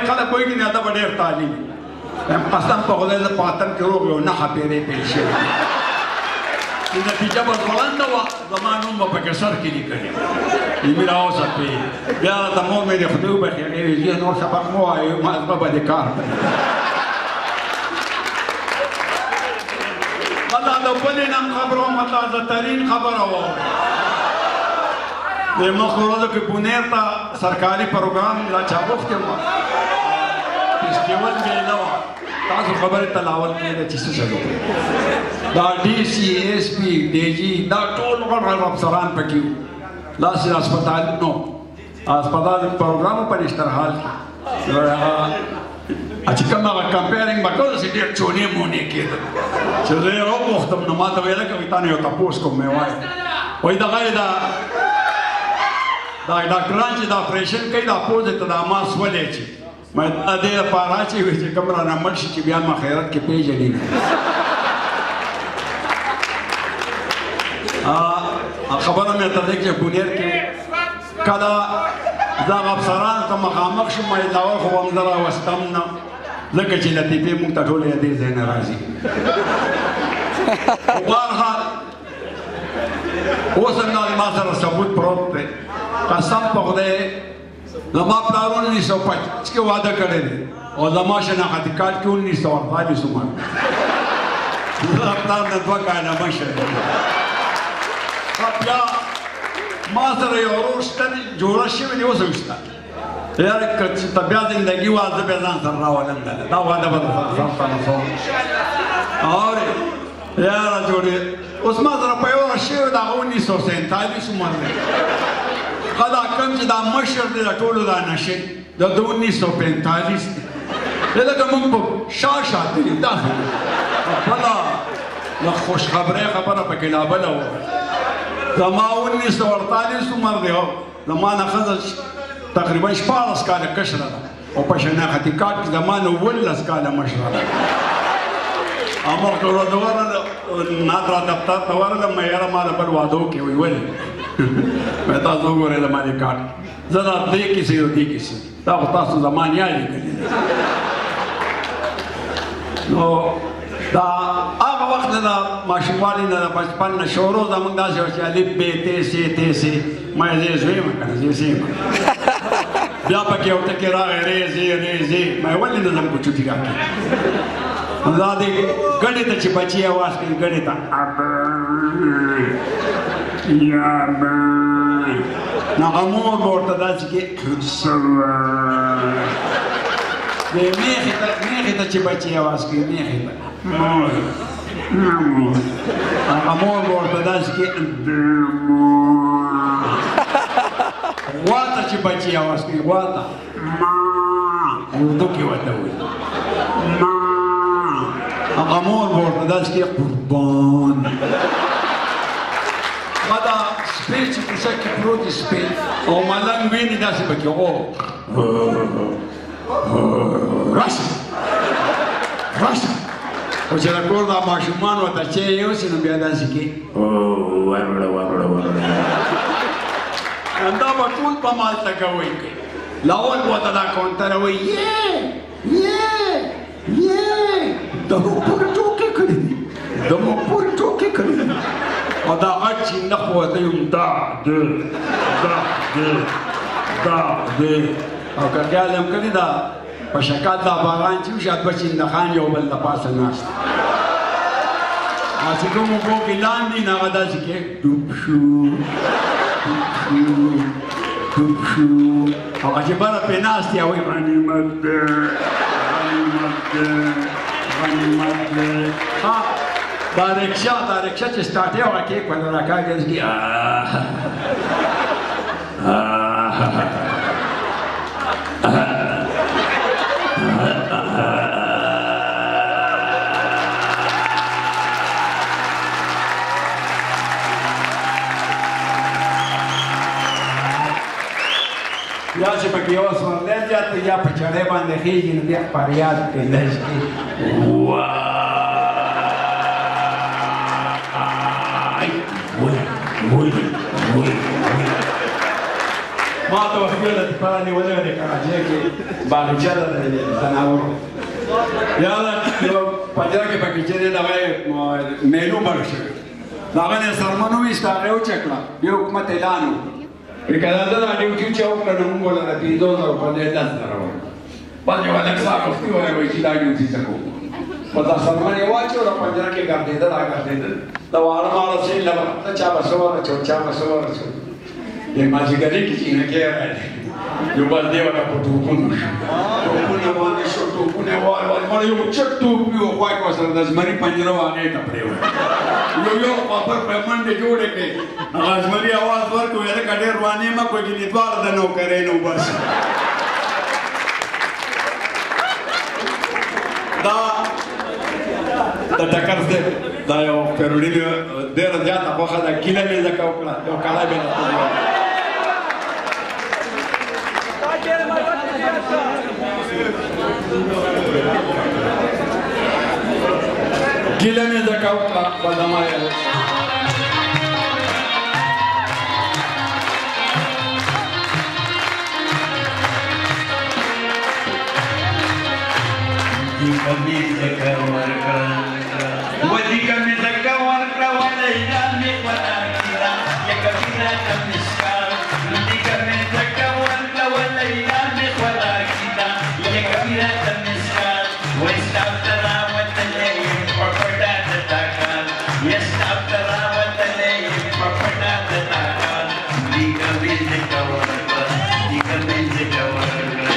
خلک وایي نه دا به ډېر تعلیم قسم په خدای زه په اتم کې روغ یو نښه پیرې پیل شوې نتیجه به ځوړنده وه زما نوم به پکې سر کې لیکلی علمي راوساتې بیا راته مور مې د خدای وبخښي هغې ویل زه نور سبق مه وایه زما به دې کار دی دا د بلې نن خبره ومه تازه ترین خبره وه د مخکې ورځو کې پونیر ته سرکاري پروګرام لا چا غوښتې وه فیسټیول بیا نه وه تاسو خبرې ته لاول کېده چې څه چلو دا ډي سي ایس پي ډي جي دا ټول غړ افسران پکې وو داسې هسپتال نو هسپتال پروګرام په اشترحال کې چې کوم هغه کمپیرینګ به کوو داسې ډېر چونې مونې کېده چې زه یې راوغوښتم نو ما ته ویله که تا نه یو تپوس کوم مې وایي وایي دغه یې دا ډاکټران چې دا اپریشن کوي دا پوزې ته دا ماس ولې چې مې دا دې لپاره چې کوم رانه مړ شي چې بیا ما خیرات کې پېژني خبره مې ته دی چې بونیر کې کله دغه افسرانو ته مخامخ شوم ما یې داول خو هم زه راوستم نه ځکه چې لطیفې مونږ ته ټولې دې ځای نه راځي خو بهرحال اوس هم دا ما سره ثبوت پروت دی قسم په خدای زما پلار 1925 کې واده کړی دی او زما شناختی کارت کې 1948 عمر زما پلار نه 2 کاله مشر دی بیا ما سره یو ورور شته دی جوړه شوې دی اوس هم شته یاره که ته بیا زندګي وه زه بیا ځان سره راولم دا واده به درسره ځان سره کوم اورې یاره جوړې اوس ما سره په یوه شوې د هغه 1947 عمر دی ښه دا کوم چې دا مشر دی د ټولو دا نشې د 1945 دی لکه موږ په شا دی داسې خپله د خوشخبرۍ خبره پکې لا بله وه زما 1948 عمر دی زما نه ښځه تقریبا 14 کاله کشره ده او په شناختي کارت کې زما نه 19 کاله مشره ده مخکې ورځ ورغله ناظره دفتر ته ورغلم مې یاره ما د بل واده وکړې وایي ولې مې تاسو وګورئ زما دې کارت زه دا دې کیسې او دې کیسې دا خو تاسو زما نیا لیکلي نو دا هغه وخت نه د ماشوموالي نه د بچپن نه شروع زموږ داسې وه چې الف ب ت س ت س ما یې زه زوی یم که نه زه یم بیا پکې یو ټکي راغی ری زې ما یې ولې نه ځم کوچوټي راکړي دا دې ګڼې ته چې بچي اواز کوي ګڼې ته نو هغه مور به ورته داسې کې میخې ته چې بچي اواز کوي میخې ته هغه مور به ورته داسې کې غوا ته چې بچي اواز کوي غوا ته اردو کې ورته وایي هغه مور به ورته داسې کې قربان ما دا سپی چې کوڅه کې پروت دی سپی او ملنګ ویني داسې پکې راشه او چې د کور دا ماشومان ورته چې یوسي نو بیا داسې کې دا به ټول په مالته کوئ لاول ورته دا کونتره وایي دا مو پورې ټوکې کړي دي او دا غټ چې نه خو ورته یم دا او که خیال هم کړي دا په شکل دا باران چې وشي دوه چندخان یو بل د پاسه ناست چې کوم اوبو کې لاندې نو هغه داسې کې ډوب شو هغه چې بره پرې ناست دی هغوی غنیمت دی دا رکشا چې سټارټ یې هغه کېښوده راکاږي داسې کې یا چې پکې یو سورلی زیات یا په چړۍ باندې خېږي نو بیا فریاد کوي داسې کې ما توفيق الاتفاقي ولا كراجيك باغچه ده تناور یالا یو پنځه کې پکې چې دا وای مینو برشه دا باندې سرمنو ویستاره او چکلا بیا حکومت اعلان وکړ دا ډیوټي چې او کړه موږ ولا پیډو نو په دې لاس درو باندې ولا څاګه خو وای چې دا ډیوټي څه کوو پتا سرمنه واچو را پنځه کې ګرځیدل راګرځیدل دا واړه مال چې لږه چا بسوره چا بسوره د ماجیګری کې چې نه کېږي یو بل دی ولا په توپونه باندې شو توپونه وای یو چټو یو وای کو سره د زمري پنجره باندې ته پریو یو خبر په منډه جوړه کې هغه زمري आवाज ورکو یې کډیر روانې ما کوی کې دوار د نو کرے نو بس دا ټکر دې دا یو پرونی ډېر زیاته خوښه ده کله مې زکه وکړه یو کاله به gila me zaka badama ya gila me zaka warka wadika me zaka warka walaila me wadakira ya kabira kamishka wadika me zaka warka walaila me wadakira ya kabira kamishka واستغفر وتلي وفدا تتاكل يستغفر وتلي وفدا تتاكل ديك بيزك ورقة ديك بيزك ورقة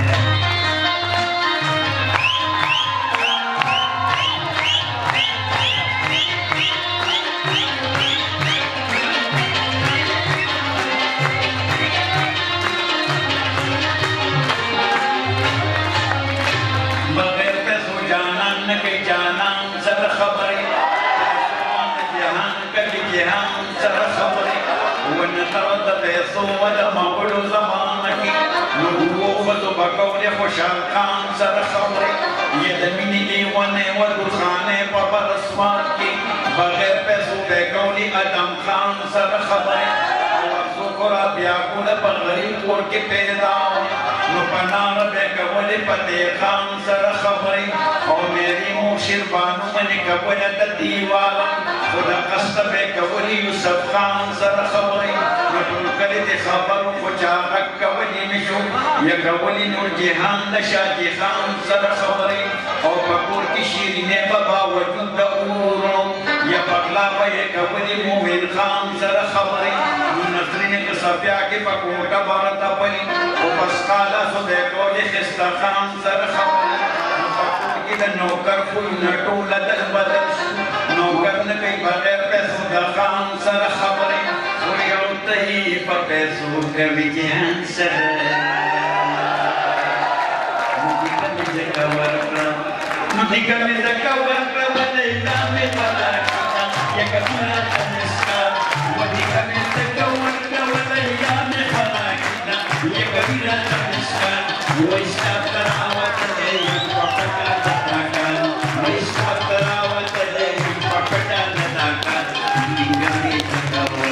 ولا مقول زمانك نبوة بقول خوشال خان سر خبري يدمني لي وني ودخاني ببرسوانكي بغير بسو بقولي ادم خان سر خبري وذكر بيقول بغريب وركي بيداوني نبنار بقولي فتي خان سر خبري او ميري موشير بانو مني قبولة الديوالا خدا قصد بقولي يوسف خان سر خبري کله خبرو خو چا حق کوي نشو یا کوي نور جهان د شاجي خان سره خبري او پکور کی شیرینه بابا وجود د اورو یا پغلا وې کوي مومن خان سره خبري نظرینه کو صفیا کې پکور کا بارتا پني او بس قالا سو د کوي خستا خان سره خبري پکور کې د نوکر خو نټو لدل بدل نوکر نه کوي بغیر پیسو د خان سره خبري تهي پپسو کمی جان سر مدی کمی زکاور پر ولیلا می پلاکتا یک میرا تنسکا مدی کمی زکاور پر ولیلا می پلاکتا یک میرا تنسکا ویستا تراوت دے پپتا تاکان ویستا تراوت دے پپتا تاکان کمی زکاور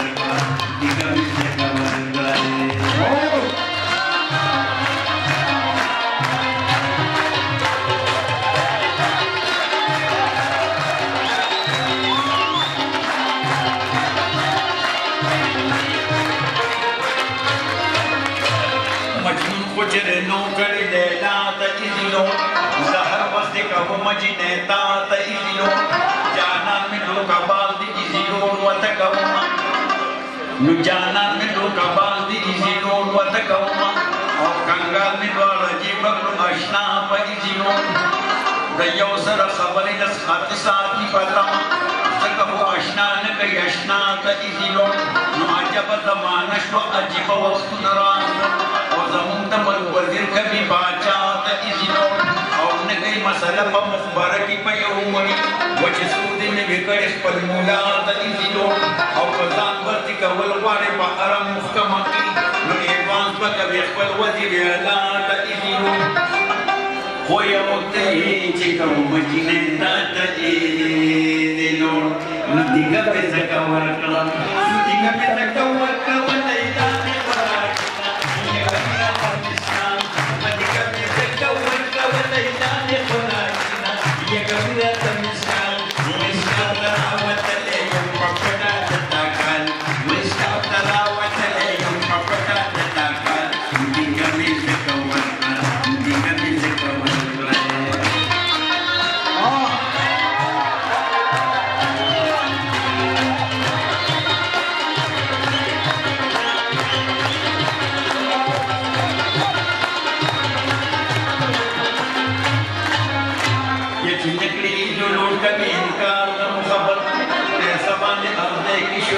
مجنتا تئذلو جانا منو کبال دی ازلون وتکوما نو جانا منو کبال دی ازلون وتکوما او کنگال منو رجیب بکر اشنا پا ازلون دیو سر خبری دس خط ساتی پتما سکفو اشنا نکی اشنا تا ازلون نو عجب زمانش و عجب وقت نران او زمون تمر وزیر کبی باچا تا ازلون مسألة مخبرة په یو مړي وجه سود نه وکړي خپل مولا د ایزلو او کزان ورته کول غواړي په حرم محکمه کې نو ایوانس په کوي خپل وزیر اعلان د ایزلو خو یو ته چې کوم مدینه ته ایزلو نو دیګه په ځکه ورکړه دیګه په ځکه ورکړه ولایدا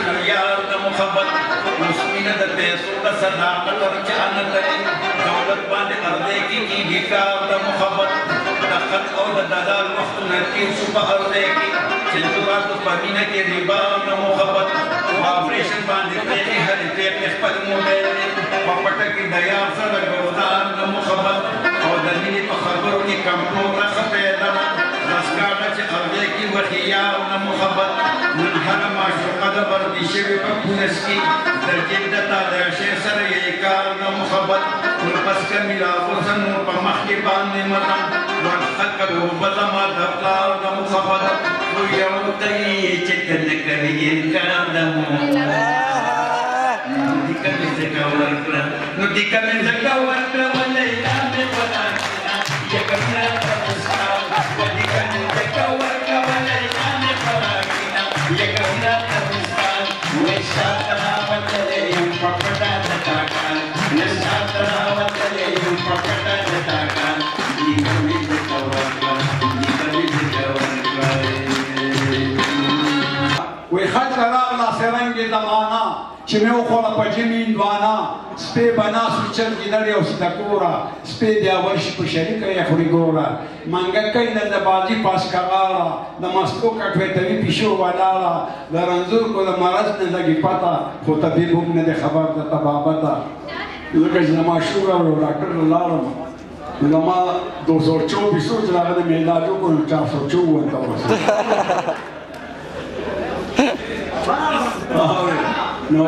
یار د محبت اوس مینه د پیسو د صداقت چې ان لري دولت باندې ارزه کې کار د محبت د خط او د دلال وختونه تیر شو په ارزه کې چې صورت په مینه کې ربا د محبت آپریشن باندې پېښې هرې پېښې خپل موبایل په پټه کې د یار سره ګوزار د محبت او د مینې په خبرو کې کنټرول راڅه پیدا ده رسکاټه چې ارزه کې وښي یار د محبت نن هغه معشوقه د بردي شوې په پولس کې د جیب د تالاشۍ سره یې کار د محبت ورپس که میرا غوڅه نور په مخ کې باندې متن ورخه که ګوبه زما د پلار د محبت خو یو ته یې چې که نه کوي انکار د نو دیکه مې ځکه ورکړه ولیلا مې په لار کښېنه یکه مینه په مسکا دیکه مې ځکه ورکړه ولیلا مې په لار کښېنه یکه مینه په مسکا وایي شاته راوتلی یم په پټه د تا کار نه شاته راوتلی یم په پټه د تا کار دیکه مې ځکه ورکړه وی خط راغله سرنګې زمانه چې مې وخوړه په جمې هندوانه سپی به ناست وي چرګې لړې او سیدکوره سپی بیا ورشي په شریکه یې خوري ګوره منګکی نه د بازي پاسکه غاړه د مستو کټویتوي پیشو ولاړه د رنځورکو د مرض نه لګي پته خو طبیب هم نه دی خبر د طبابته ځکه چې زما شوګر و ډاکټر ته لاړم نو زما 224 چې هغه د مې علاج وکړو نو 454 ته ورسېد نو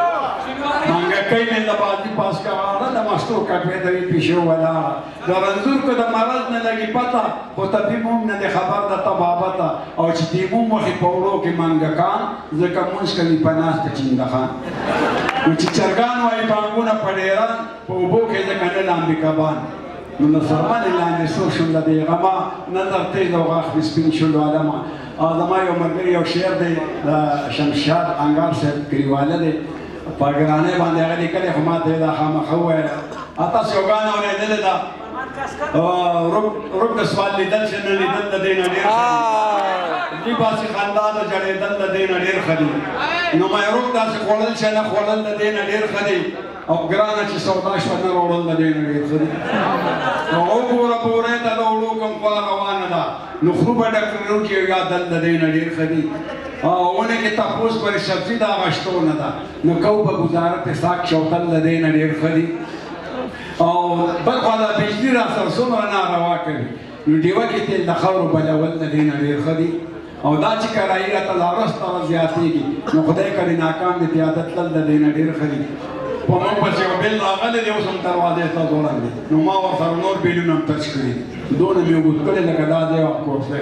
منګکی مې د بازي پاسکه غاړه د مستو کټویتوي پیشو ولاړه د رنځورکو د مرض نه لګي پته خو طبیب هم نه دی خبر د طبابته او چې دیموم وخي په وړو کې منګکان ځکه مونځ کوي په ناسته چینګخان نو چې چرګان وایي بانګونه په ډېران په اوبو کې ځکه نه لامبي کبان نو د سرمنې لاندې سور شوم د دې غمه نظر تیز او غاښ مې سپین شولو عالمه او زما یو ملګری یو شعر دی د شمشاد انګار صاحب کلیواله دی په ګرانۍ باندې هغه لیکلی خو ما ته یې دا خامخا وویله تاسو یو ګانه اورېدلې ده روږ د سوال لیدل چې نه لیدل د دې نه ډېر ښه دي باسي خندا د جړېدل د دې نه ډېر ښه دي نو ما روږ داسې خوړل چې نه خوړل د دې نه ډېر ښه دي او ګرانه چې سودا شوه نه راوړل د دې نه ډېر ښه دي نو وګوره بورې ته د وړو کوم خوا روانه ده نو خرو به ډک لرونکي یا دل د دې نه ډېر ښه دي ونه کې تپوس پرې سبزي د هغه شتو نه ده نو کو به ګزاره پې ساک شوتل د دې نه ډېر ښه دي او بل خوا د بجلي را سره څومره ناروا کوي نو ډیوه کې تیل د خاورو بلول د دې نه ډېر ښه دي او دا چې کرایي راته لا ورځ طرف زیاتېږي نو خدای کړي ناکام دي پیاده تلل د دې نه ډېر ښه دي په موږ پسې یو بیل راغلی دی اوس هم دروازې ته ځوړن دي نو ما ورسره نور بیلونه هم ټچ کړي دونه مې اوږد کړی لکه دا دی کورسۍ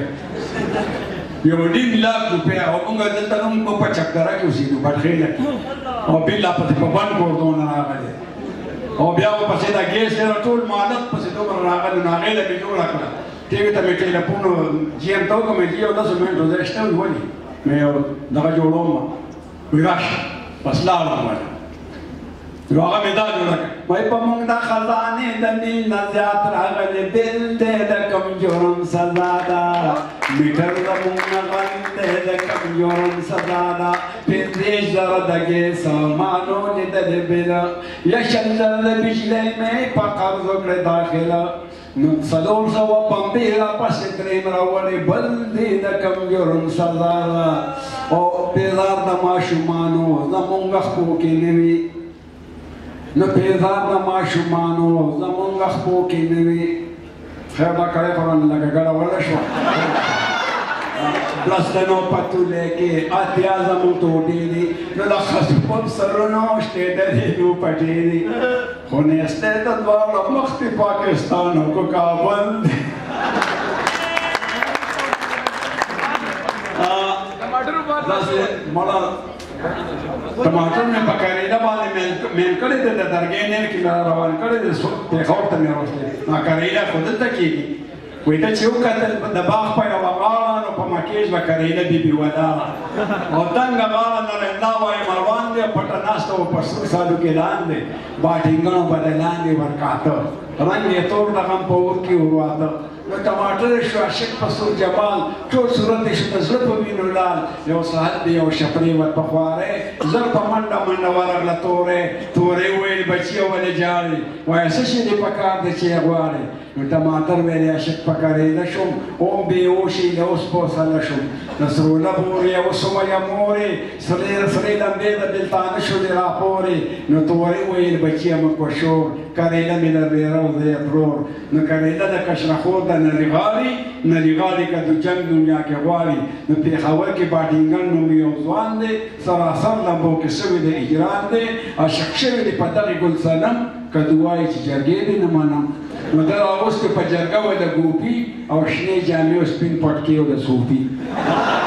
یو 1.5 لاک روپۍ او موږ دلته هم په چکدره کې اوسېږو بټخېله کې او بیل لا پسې په بند کور دونه راغلی او بیا ورپسې دا ګیس یې ټول مالک پسې دومره راغلی نو هغې له مې جوړه کړه ټي وي ته مې ټېلیفون جي ایم ته وکړم چې یو 10 منټو ځای شته وي ولې مې یو دغه جوړوم وایي راشه بس لاړم وایي نو هغه مې دا جوړه کړه وایي په موږ د خزانې د مینا زیات راغلی بیل دی د کوم جرم سزا ده میټر زموږ نه غل دی د کوم جرم سزا ده 50 زره د ګیس سامانو لیدلې بیله یا 100 زره د بجلۍ مې په قرضو کړې داخله نو 400 پمپې راپسې درېیم راولې بل دی د کوم جرم سزا ده او بیزار د ماشومانو زموږ خپو کې نه وي نو بیزار د ماشومانو زموږ خپو کې نه وي خیر دا کړی خو رانه لکه ګډه وله شوه پلستنو پتولی کې اتیا زموږ ټوټې دي نو د ښځو په سرونو شتې ډلې نو پټې دي خو نیستې د دواړه مخ دې پاکستان او کو کابل دی داسې مړه ټماټر مې په کریله باندې میل کړی دی د درګۍ نیل کې مې روان کړی دی پېښور ته مې راوستلی نو کریله خو دلته کېږي وایي ته چې وکتل د باغ په یوه غاړه نو په مکیز به کریله بیبي ولاړه او تنګه غاړه نرنده وایي مروان دی پټه ناسته و په سرو سالو کې لاندې باټینګڼو به د لاندې ورکاته رنګ یې تور دغم په اور کې ورواته نو ټماټر شو عاشق په سور جمال ټول صورت یې شو د زړه په وینو لال یو ساعت دی یو شپرې ور په خوارې زر په منډه منډه ورغله تورې وویل بچیه ولې جاړې وایه څه شي دې پکار دی چې یې غواړې نو ټماټر ویلې عاشق په کرېده شوم اوم بېهوشي د اوس پوسله شوم د سرو لبو یې وسویه مورې سرې لمبې د بېلتانه شولې راپورې نو تورې وویل بچیه مه کوشور کرېده مې لربېره و زه یې ترور نو کرېده د کشرخور د نریغالي که د جنګ دنیا کې غواړي نو پېښور کې باټینګن نوم یو ځوان دی سراسر لمبو کې سوی د اجران دی عاشق شوی دی په دغې ګل صنم که دې وایي چې جرګې دې نه منم نو ده راوستې په جرګه و د ګوپي او شنې جامې او سپین پټکې و د صوفي